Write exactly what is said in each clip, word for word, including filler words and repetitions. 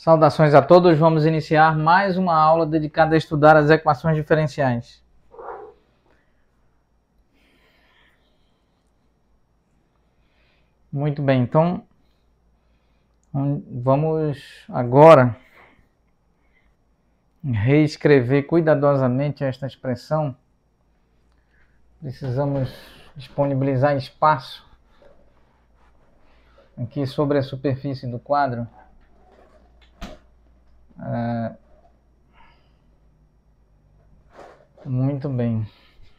Saudações a todos, vamos iniciar mais uma aula dedicada a estudar as equações diferenciais. Muito bem, então vamos agora reescrever cuidadosamente esta expressão. Precisamos disponibilizar espaço aqui sobre a superfície do quadro. Ah, muito bem.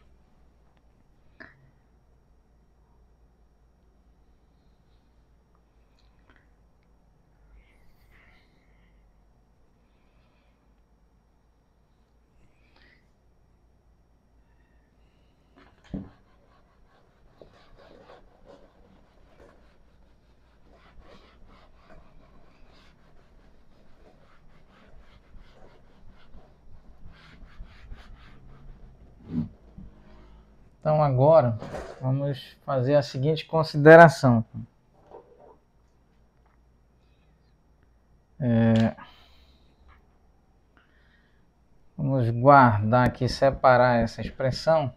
Então agora vamos fazer a seguinte consideração. É, vamos guardar aqui, separar essa expressão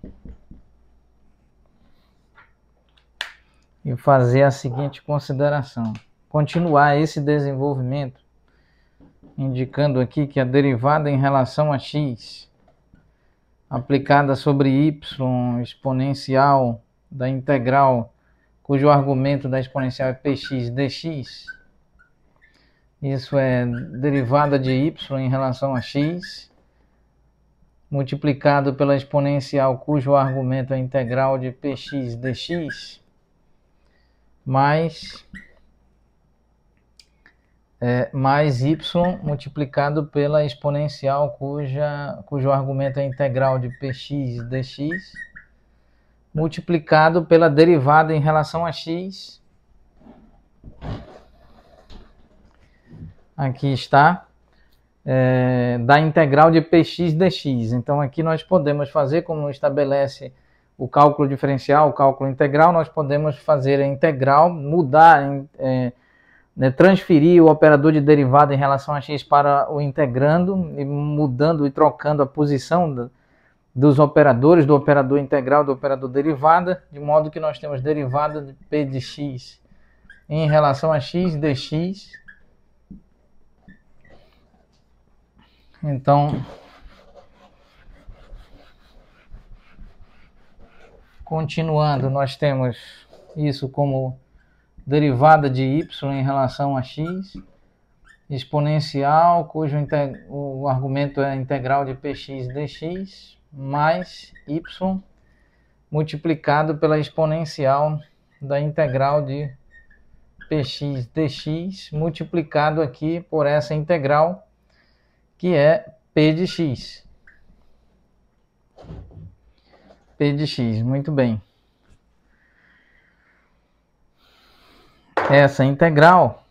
e fazer a seguinte consideração. Continuar esse desenvolvimento, indicando aqui que a derivada em relação a x aplicada sobre y exponencial da integral cujo argumento da exponencial é px dx, isso é derivada de y em relação a x, multiplicado pela exponencial cujo argumento é integral de px dx, mais, é, mais y multiplicado pela exponencial cuja, cujo argumento é integral de px dx, multiplicado pela derivada em relação a x. Aqui está, é, da integral de px dx. Então aqui nós podemos fazer, como estabelece o cálculo diferencial, o cálculo integral, nós podemos fazer a integral, mudar, é, né, transferir o operador de derivada em relação a x para o integrando, e mudando e trocando a posição do, dos operadores, do operador integral, do operador derivada, de modo que nós temos derivada de p de x em relação a x dx. Então, continuando, nós temos isso como derivada de y em relação a x, exponencial, cujo o argumento é integral de px dx, mais y multiplicado pela exponencial da integral de px dx, multiplicado aqui por essa integral, que é p de x. P de x, muito bem. Essa integral,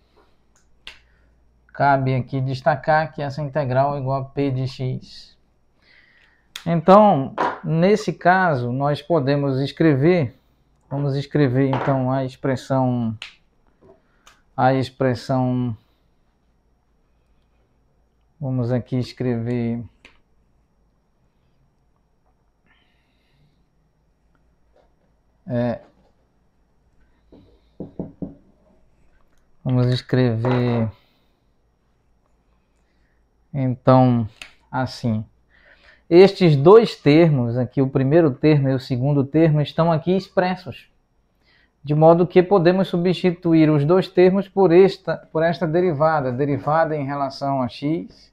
cabe aqui destacar que essa integral é igual a p de x. Então, nesse caso, nós podemos escrever, vamos escrever então a expressão, a expressão, vamos aqui escrever é, vamos escrever então assim. Estes dois termos aqui, o primeiro termo e o segundo termo, estão aqui expressos, de modo que podemos substituir os dois termos por esta, por esta derivada, derivada em relação a x,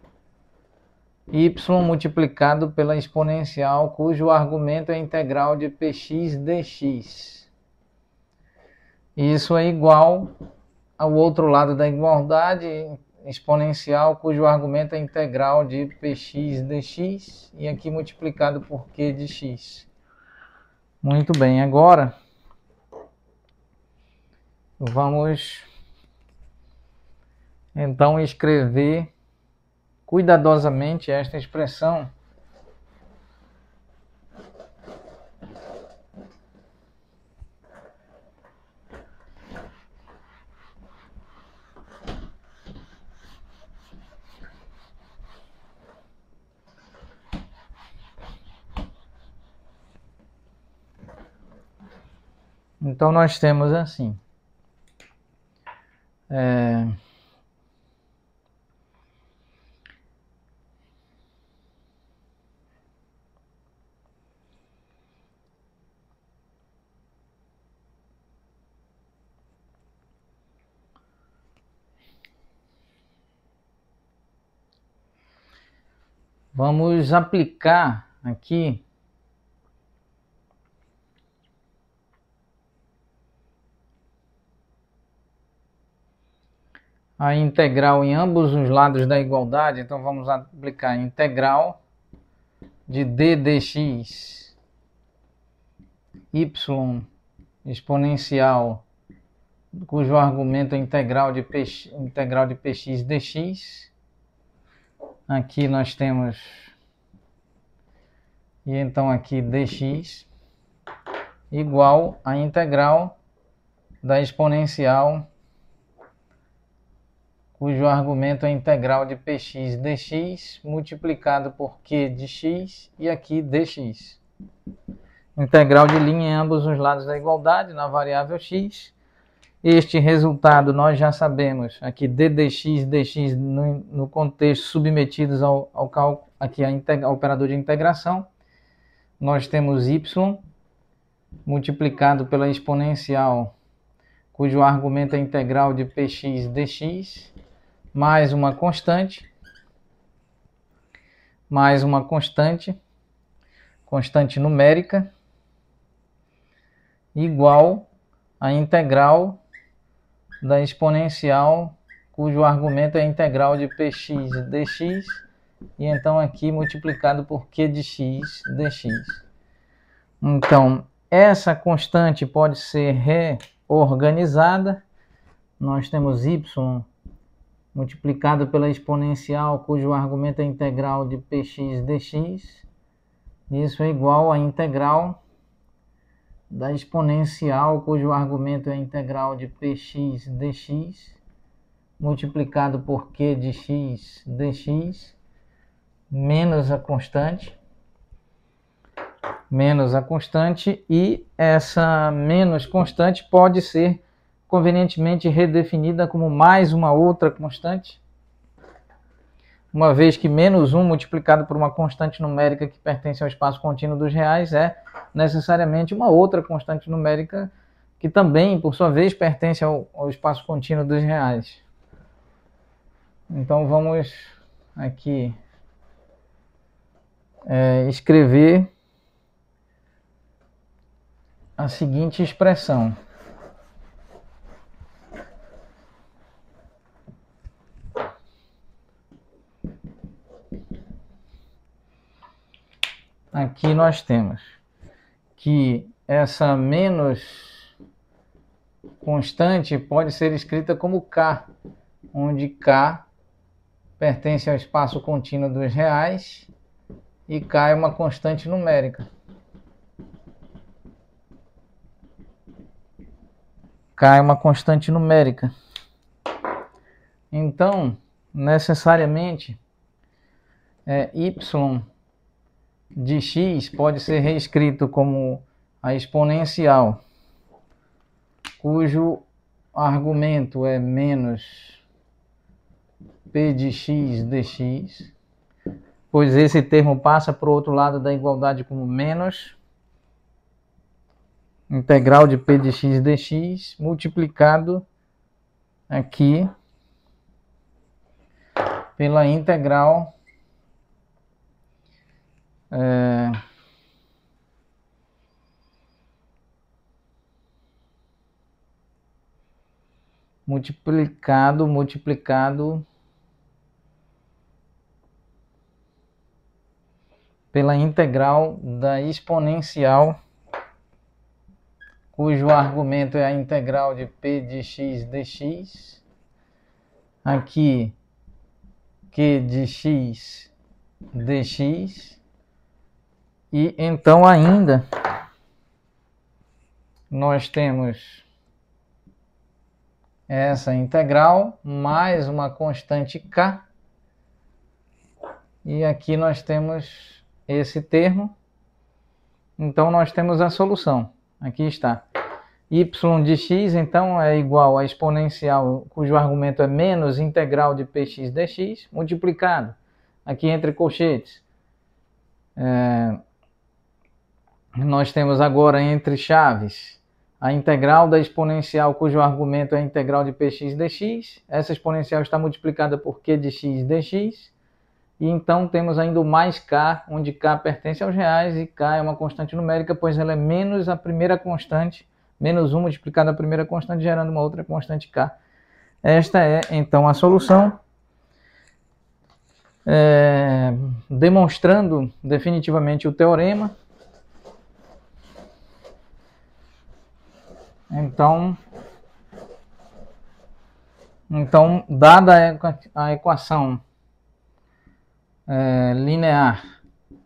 y multiplicado pela exponencial cujo argumento é integral de px dx. Isso é igual ao outro lado da igualdade, exponencial cujo argumento é integral de px dx, e aqui multiplicado por q de x. Muito bem, agora vamos então escrever cuidadosamente esta expressão Então nós temos assim. É... Vamos aplicar aqui a integral em ambos os lados da igualdade. Então vamos aplicar a integral de d dx y exponencial, cujo argumento é integral de, p, integral de px dx. Aqui nós temos, e então aqui dx, igual a integral da exponencial, cujo argumento é integral de px dx, multiplicado por q de x, e aqui dx. Integral de linha em ambos os lados da igualdade, na variável x. Este resultado nós já sabemos, aqui d dx, dx no, no contexto submetidos ao, ao cálculo, aqui a integra, ao operador de integração. Nós temos y multiplicado pela exponencial, cujo argumento é integral de px dx, mais uma constante, mais uma constante, constante numérica, igual a integral da exponencial, cujo argumento é a integral de px dx, e então aqui multiplicado por q de x dx. Então, essa constante pode ser reorganizada. Nós temos y multiplicado pela exponencial, cujo argumento é a integral de px dx. Isso é igual à integral da exponencial, cujo argumento é a integral de px dx, multiplicado por q de x dx, menos a constante, menos a constante, e essa menos constante pode ser convenientemente redefinida como mais uma outra constante, uma vez que menos um multiplicado por uma constante numérica que pertence ao espaço contínuo dos reais é necessariamente uma outra constante numérica que também, por sua vez, pertence ao, ao espaço contínuo dos reais. Então vamos aqui é, escrever a seguinte expressão. Aqui nós temos que essa menos constante pode ser escrita como K, onde K pertence ao espaço contínuo dos reais e K é uma constante numérica. K é uma constante numérica. Então, necessariamente, é, y de x pode ser reescrito como a exponencial, cujo argumento é menos p de x dx, pois esse termo passa para o outro lado da igualdade como menos integral de p de x dx, multiplicado aqui pela integral É, multiplicado, multiplicado pela integral da exponencial, cujo argumento é a integral de p de x dx, aqui q de x dx. E então ainda nós temos essa integral mais uma constante K, e aqui nós temos esse termo. Então nós temos a solução. Aqui está. y de x, então, é igual a exponencial cujo argumento é menos integral de px dx, multiplicado, aqui entre colchetes. É, nós temos agora entre chaves a integral da exponencial cujo argumento é a integral de px dx. Essa exponencial está multiplicada por q de x dx. E então temos ainda o mais k, onde k pertence aos reais e k é uma constante numérica, pois ela é menos a primeira constante, menos um multiplicado a primeira constante, gerando uma outra constante k. Esta é, então, a solução, é, demonstrando definitivamente o teorema. Então, então dada a equação é, linear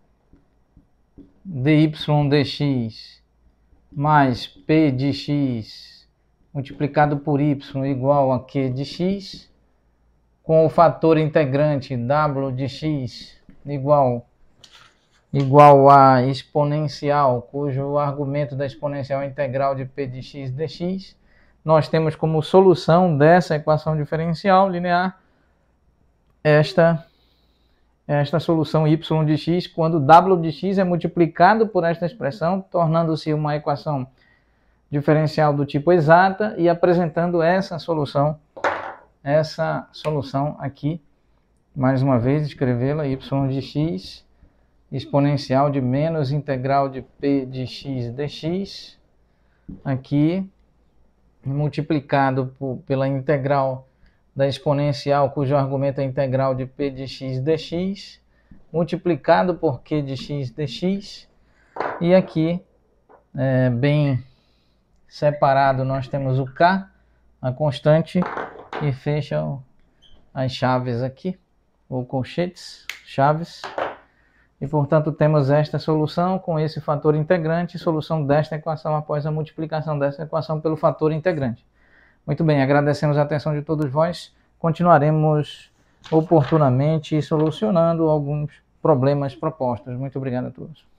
dy dx mais p de x multiplicado por y igual a q de x, com o fator integrante w de x igual, igual a exponencial, cujo argumento da exponencial é integral de p de x dx, nós temos como solução dessa equação diferencial linear esta, esta solução y de x, quando w de x é multiplicado por esta expressão, tornando-se uma equação diferencial do tipo exata e apresentando essa solução, essa solução aqui, mais uma vez, escrevê-la, y de x, exponencial de menos integral de p de x dx, aqui, multiplicado por, pela integral da exponencial, cujo argumento é integral de p de x dx, multiplicado por q de x dx, e aqui, é, bem separado, nós temos o k, a constante, e fecham as chaves aqui, ou colchetes, chaves, e portanto temos esta solução com esse fator integrante, solução desta equação após a multiplicação dessa equação pelo fator integrante. Muito bem, agradecemos a atenção de todos vós, continuaremos oportunamente solucionando alguns problemas propostos. Muito obrigado a todos.